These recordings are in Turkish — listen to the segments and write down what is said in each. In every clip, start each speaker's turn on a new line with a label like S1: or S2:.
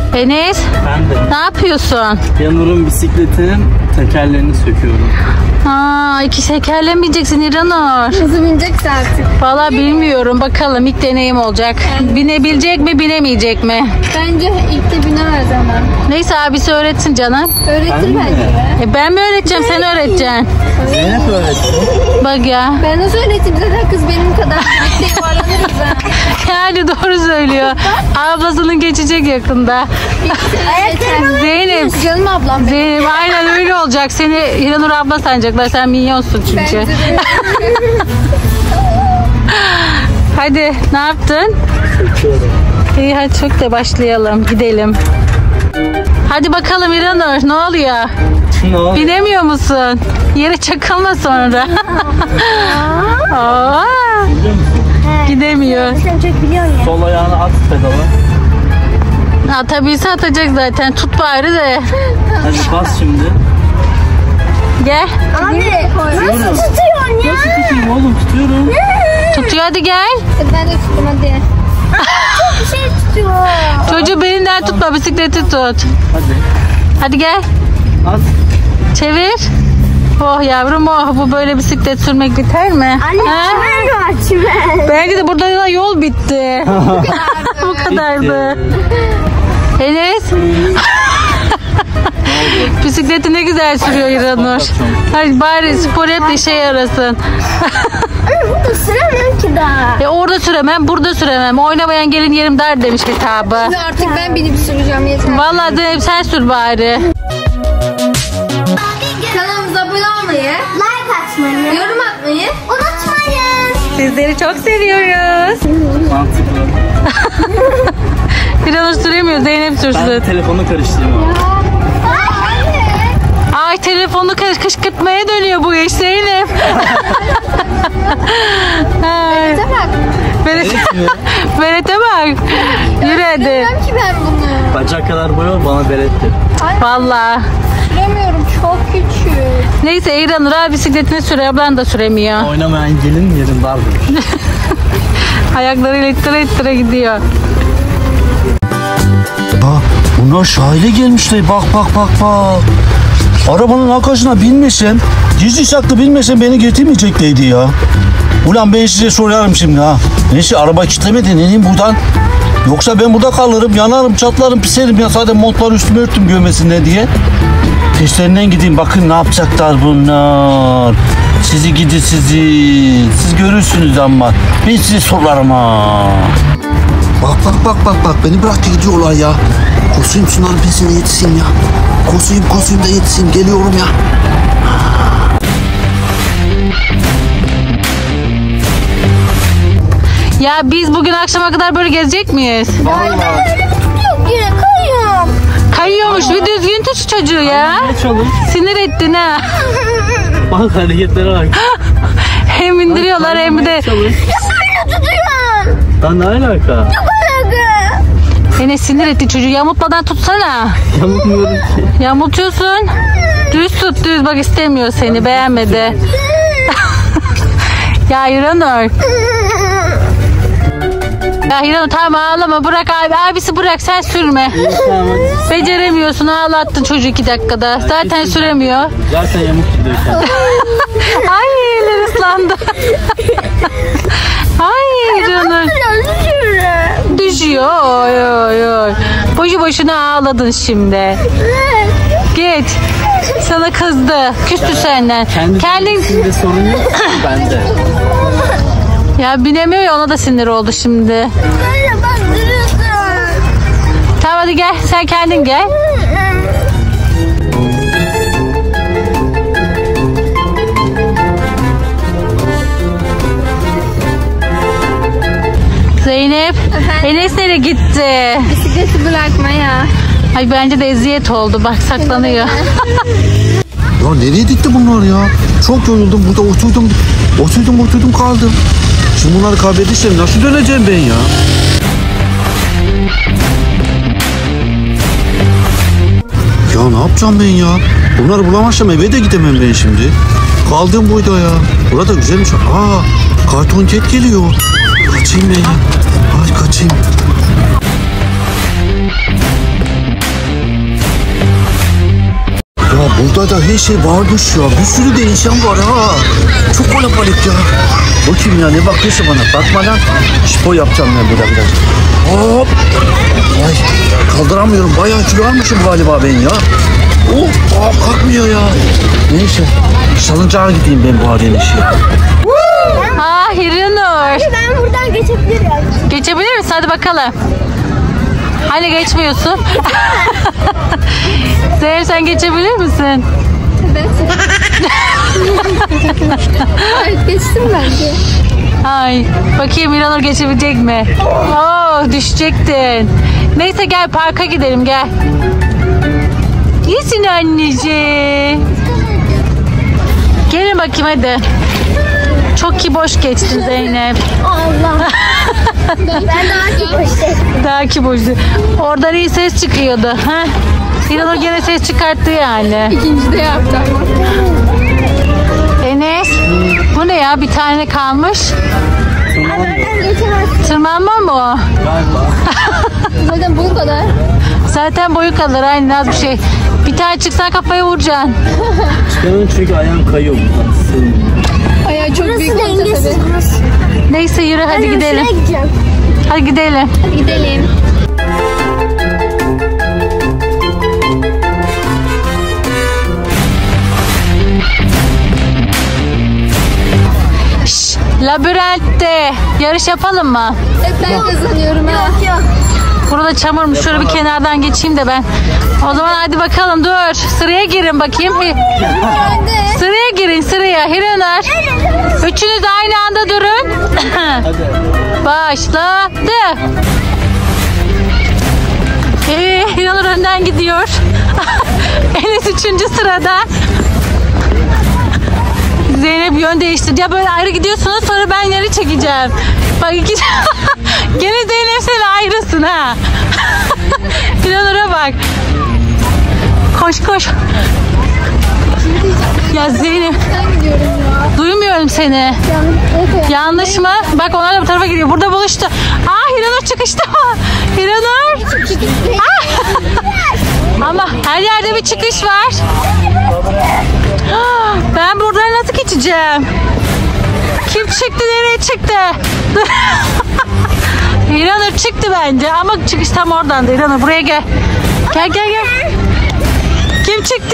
S1: Enes,
S2: Ben de.
S1: ne yapıyorsun?
S2: Yanur'un bisikletinin tekerlerini söküyorum.
S1: Ha, iki tekerlemeyeceksin İranur.
S3: Nasıl bineceksin artık?
S1: Valla bilmiyorum. Bakalım ilk deneyim olacak. Binebilecek mi, binemeyecek mi?
S3: Bence ilk de binemez ama.
S1: Neyse abisi öğretsin canım.
S3: Öğretir
S2: Ben mi?
S3: bence.
S1: Ben mi öğreteceğim, sen öğreteceksin.
S2: Zeynep öğretti.
S1: Bak ya.
S3: Ben nasıl öğreteyim? Zaten kız benim kadar. Birlikte yuvarlanırız ha.
S1: Yani doğru söylüyor. Ablasının geçecek yakında. Zeynep.
S3: Canım ablam benim.
S1: Zeynep aynen öyle olacak. Seni İranur abla sanacaklar. Sen minyonsun çünkü.
S3: Bence de.
S1: Hadi ne yaptın?
S2: Söküyorum.
S1: İyi hadi çok da başlayalım. Gidelim. Hadi bakalım İranur ne oluyor?
S2: Ne oldu?
S1: Binemiyor musun? Yere çakılma sonra. Aa,
S2: Biliyor musun?
S1: gidemiyor.
S3: Sen çok biliyorsun ya.
S2: Sol ayağını at pedala.
S1: Atabilse atacak zaten. Tut bari de.
S2: Hadi bas şimdi.
S1: Gel.
S3: Abi nasıl tutuyorsun ya?
S2: Nasıl tutayım oğlum? Tutuyorum.
S1: Tutuyor hadi gel.
S3: Ben de tuttum hadi. Çok bir şey tutuyor.
S1: Çocuğu belinden tutma, bisikleti tut.
S2: Hadi.
S1: Hadi gel.
S2: At.
S1: Çevir. Oh yavrum oh, bu böyle bisiklet sürmek biter mi?
S3: Anne
S1: Ha?
S3: çimen var çimen.
S1: Belki de burada da yol bitti. Bu kadardı. Enes. Bisikleti ne güzel sürüyor İranur. Hadi bari spor yap da işe yarasın.
S3: Burada süremem ki daha.
S1: Orada süremem, burada süremem. Oynamayan gelin yerim dar demiş kitabı.
S3: Artık ben binip süreceğim yeter.
S1: Vallahi de sen sür bari.
S3: Kanalımıza abone olmayı, like atmayı, yorum atmayı unutmayın.
S1: Sizleri çok seviyoruz.
S2: Mantıklı.
S1: İranur süremiyor, Zeynep
S2: Ben
S1: sürsün.
S2: telefonu karıştırayım.
S1: Ay telefonu kışkırtmaya dönüyor bu iş Zeynep. Ay.
S3: Bak,
S1: Berat,
S2: Evet mi?
S1: Berat'e bak. Yürü hadi.
S3: bilmiyorum ki ben bunu.
S2: Bacak kadar boy var, bana beletti.
S1: Vallahi.
S3: Süremiyorum, çok küçük.
S1: Neyse İranur abi bisikletini sürüyor, ablan da süremiyor.
S2: Oynamayan gelin yerim dar demiş.
S1: Ayaklarıyla ittire ittire gidiyor.
S4: Bak bunlar sahile gelmişler, bak bak bak bak. Arabanın arkasına binmesem, gizli saklı binmesem beni getirmeyeceklerdi ya. Ulan ben size sorarım şimdi ha. Neyse araba kilitlemedi, ineyim buradan. Yoksa ben burada kalırım, yanarım, çatlarım, piserim ya, zaten montları üstüme örttüm görmesinler diye. Peşlerinden gideyim, bakın ne yapacaklar bunlar. Sizi gidi sizi. Siz görürsünüz ama ben size sorarım ha. Bak bak bak bak bak, beni bıraktı gidiyorlar ya. Koşayım şunların peşine yetişeyim ya. Koşayım da yetişeyim, geliyorum ya.
S1: Ya biz bugün akşama kadar böyle gezecek miyiz?
S2: Vallahi.
S3: Yok yine kayıyorum.
S1: Kayıyormuş, bir düzgün tut şu çocuğu ya.
S2: Ne çalış?
S1: Sinir ettin ha.
S2: Bak hareketlere bak.
S1: Hem indiriyorlar hem de.
S2: Çalış.
S3: Böyle tutuyorum.
S2: Lan ne alaka?
S1: Enes sinir etti çocuğu, yamultmadan tutsana.
S2: Yamutmuyorum ki.
S1: Yamultuyorsun. Düz tut düz, bak istemiyor seni, beğenmedi. Ya İranur. Ya İranur tamam ağlama, bırak abi, abisi bırak, sen sürme.
S2: Tamam hadi.
S1: Beceremiyorsun, ağlattın çocuğu 2 dakikada. Zaten süremiyor.
S2: Zaten yamuk gidiyorken.
S1: Ay eller ıslandı. Ay İranur. Düşüyor. Oy oy oy. Boşu boşuna ağladın şimdi. Git. Sana kızdı. Küstü senden. Kendin.
S2: Kendisinde sorun yok. Bende.
S1: Ya binemiyor ya, ona da sinir oldu şimdi.
S3: Böyle bastırıyorsun.
S1: Tamam hadi gel. Sen kendin gel. Zeynep. Enes nereye gitti?
S3: Bisikleti bırakmaya.
S1: Ay bence de eziyet oldu. Bak saklanıyor.
S4: Ya nereye gitti bunlar ya? Çok yoruldum burada, oturdum kaldım. Şimdi bunları kaybedersem nasıl döneceğim ben ya? Ya ne yapacağım ben ya? Bunları bulamazsam eve de gidemem ben şimdi. Kaldım burada ya. Burada güzelmiş. Aa, karton ket geliyor. Kaçayım ben ya. Ay kaçayım. Burada da her şey varmış ya. Bir sürü de insan var ha. Çok kalabalık ya. Bakayım ya, ne bakıyorsun bana? Bakma lan. Spor yapacağım ben burada biraz. Hop. Ay, kaldıramıyorum. Bayağı kilo almışım galiba ben ya. Kalkmıyor ya. Neyse. Salıncağa gideyim ben bu araya işe.
S1: Hiranur.
S3: Ben buradan geçebilirim.
S1: Geçebilir misin? Hadi bakalım. Hani geçmiyorsun? Zeynep sen geçebilir misin?
S3: Evet geçtim bence.
S1: Ay, bakayım Hiranur geçebilecek mi? Düşecektin. Neyse gel parka gidelim gel. İyisin anneciğim. Gelin bakayım hadi. Çok ki boş geçtin Zeynep.
S3: Allah. Ben daha ki boştum.
S1: Daha ki boştu. Oradan iyi ses çıkıyordu. Ha? Hiranur gene ses çıkarttı yani.
S3: İkinci de yaptı ama.
S1: Enes, bu ne ya? Bir tane kalmış.
S3: Ben geçemez.
S1: Tırmanma mı o?
S2: Galiba.
S3: Zaten bu kadar.
S1: Zaten boyu kalır aynı az bir şey. Bir tane çıksan kafaya vuracaksın.
S2: Çıkanın çünkü ayağım kayıyor buradan.
S3: Ayağı çok büyük olsa tabii.
S1: Neyse yürü hadi gidelim.
S3: Gideceğim.
S1: Hadi gidelim.
S3: Hadi gidelim.
S1: Labirentte yarış yapalım mı?
S3: Hep ben kazanıyorum ha. Yok.
S1: Burada çamurmuş. Şöyle bir kenardan geçeyim de ben. O zaman hadi bakalım dur. Sıraya girin bakayım. Sıraya girin sıraya. Hiranur. Üçünüz aynı anda durun. Başladı. Hiranur önden gidiyor. Enes 3. sırada. Zeynep yön değiştirdi. Ya böyle ayrı gidiyorsunuz sonra ben yeri çekeceğim. Bak gene Zeynep sen ayrısın ha. Hiranur'a bak. Koş koş. Ya Zeynep.
S3: Ben gidiyorum ya.
S1: Duymuyorum seni. Yanlış mı? Bak onlar da bu tarafa gidiyor. Burada buluştu. Hiranur çıkışta. Hiranur. Ama her yerde bir çıkış var. Ben buradan nasıl geçeceğim? Kim çıktı? Nereye çıktı? Hiranur çıktı bence ama çıkış tam oradan da. Hiranur buraya gel. Gel gel gel. Kim çıktı?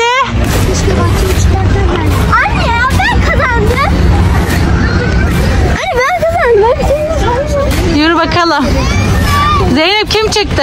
S3: Anne ya ben kazandım. Anne ben kazandım.
S1: Yürü bakalım. Zeynep kim çıktı?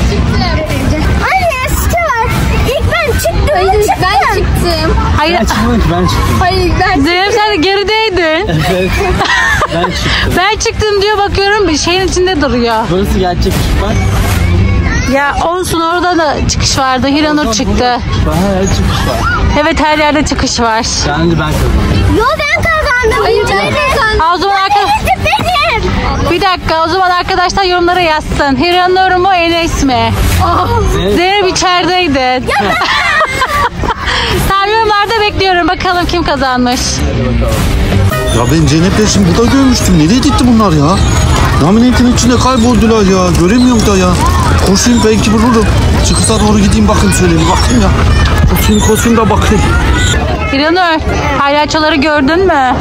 S3: Anne site var. İlk ben çıktım. Hayır ben çıktım.
S1: Hayır.
S2: Ben çıkmadım ki, ben çıktım.
S3: Hayır ben
S1: Zeynep sen de gerideydin.
S2: Evet. Ben çıktım.
S1: Ben çıktım diyor bakıyorum bir şeyin içinde duruyor.
S2: Burası gerçek bak.
S1: Ya olsun orada da çıkış vardı. Hiranur çıktı.
S2: Bana her çıkış var.
S1: Evet her yerde çıkış var.
S2: Yani ben kazandım.
S3: Yo ben kazandım. Hayır ben kazandım.
S1: O zaman
S3: Benim.
S1: bir dakika o zaman arkadaşlar yorumlara yazsın. Hiranur mu Enes mi? Zeynep içerideydi. Tamam yorumlarda bekliyorum. Bakalım kim kazanmış.
S4: Ya ben Zeynep'le şimdi burada görmüştüm. Nereye gitti bunlar ya? Laminatın içinde kayboldular ya. Göremiyorum da ya. Koşayım belki bulurum. Çıkışa doğru gideyim bakayım şöyle bir bakayım ya. Koşayım da bakayım.
S1: Hiranur palyaçoları gördün mü?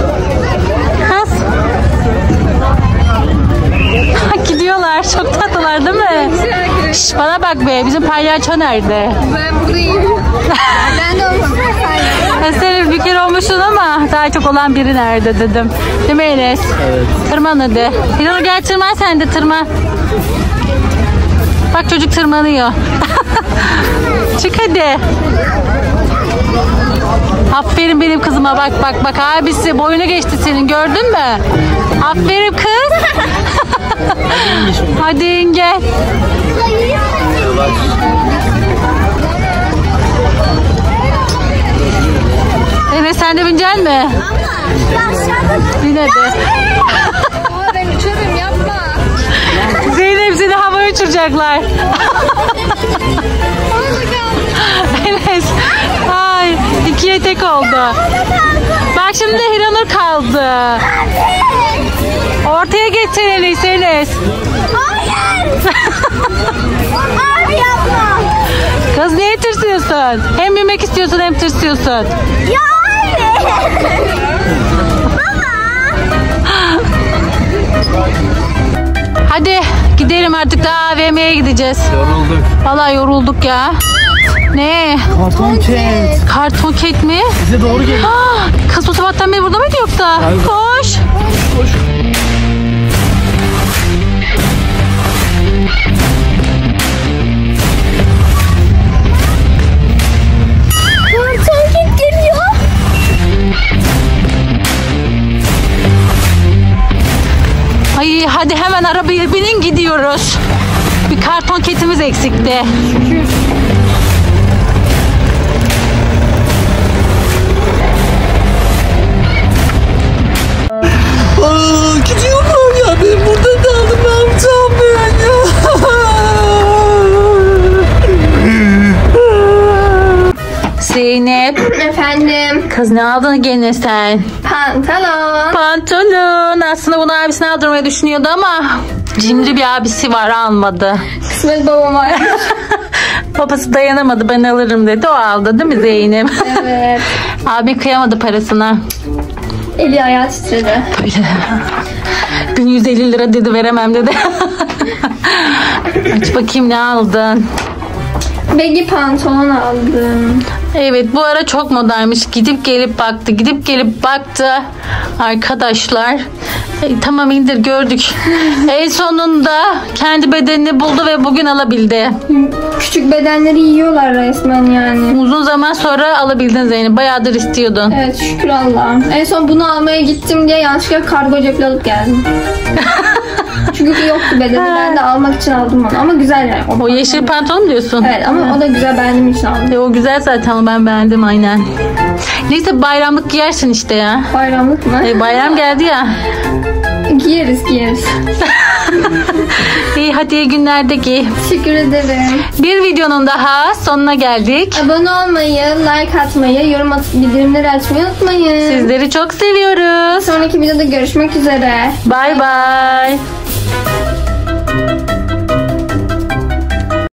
S1: Gidiyorlar. Çok tatlılar değil mi? Şş, bana bak be. Bizim palyaço nerede?
S3: Ben buradayım. Ben de olmuşum.
S1: Sen bir kere olmuşsun ama daha çok olan biri nerede dedim. Değil mi Enes?
S2: Evet.
S1: Tırman hadi. Hiranur gel tırman sen de tırman. Bak çocuk tırmanıyor. Çık hadi. Aferin benim kızıma bak bak bak abisi boyunu geçti senin gördün mü? Aferin kız. Hadi in gel. Evet sen de bineceksin mi? Bin hadi.
S3: Ben uçarım yapma.
S1: Zeynep seni havaya uçuracaklar. Enes. Ay 2'ye tek oldu. Bak şimdi Hiranur kaldı. Ortaya geç sen Enes.
S3: Hayır. Abi yapma.
S1: Kız niye tırsıyorsun? musun? Hem binmek istiyorsun hem tırsıyorsun.
S3: Ya anne.
S1: Hadi gidelim artık, daha AVM'ye gideceğiz.
S2: Yorulduk.
S1: Vallahi yorulduk ya. Ne?
S2: Karton ket.
S1: Karton ket mi?
S2: Bize doğru geliyor.
S1: Kız bu sabahtan beri burada mıydı yoksa?
S2: Hayır.
S1: Koş.
S2: Koş.
S3: Karton ket geliyor.
S1: Ay hadi hemen arabaya binin, gidiyoruz. Bir karton ketimiz eksikti.
S4: Gidiyorum ya, ben burada kaldım, ne yapacağım ben ya?
S1: Zeynep,
S3: Efendim.
S1: kız ne aldın gene sen?
S3: Pantolon.
S1: Pantolon. Aslında bunu abisine aldırmayı düşünüyordu ama cimri bir abisi var, almadı.
S3: Kısmet babama.
S1: Babası dayanamadı, ben alırım dedi, o aldı değil mi Zeynep?
S3: Evet.
S1: Abi kıyamadı parasına.
S3: Eli ayağı titredi.
S1: 1150 lira dedi, veremem dedi. Aç bakayım ne aldın.
S3: Baggy pantolon aldım.
S1: Evet, bu ara çok modaymış. Gidip gelip baktı. Arkadaşlar. Tamam indir, gördük. En sonunda kendi bedenini buldu ve bugün alabildi.
S3: Küçük bedenleri yiyorlar resmen yani.
S1: Uzun zaman sonra alabildin Zeynep. Bayağıdır istiyordun.
S3: Evet, şükür Allah'a. En son bunu almaya gittim diye yanlışlıkla kargo cepli alıp geldim. Çünkü yoktu bedeni. Ben de almak için aldım onu. Ama güzel yani.
S1: O yeşil pantolon diyorsun.
S3: Evet, ama o da güzel, beğendiğim için aldım.
S1: O güzel zaten, ben beğendim aynen. Neyse, bayramlık giyersin işte ya.
S3: Bayramlık mı?
S1: Bayram geldi ya.
S3: Giyeriz.
S1: İyi, hadi iyi günlerde giy.
S3: Teşekkür ederim.
S1: Bir videonun daha sonuna geldik.
S3: Abone olmayı, like atmayı, yorum atıp bildirimleri açmayı unutmayın.
S1: Sizleri çok seviyoruz.
S3: Sonraki videoda görüşmek üzere.
S1: Bye bye.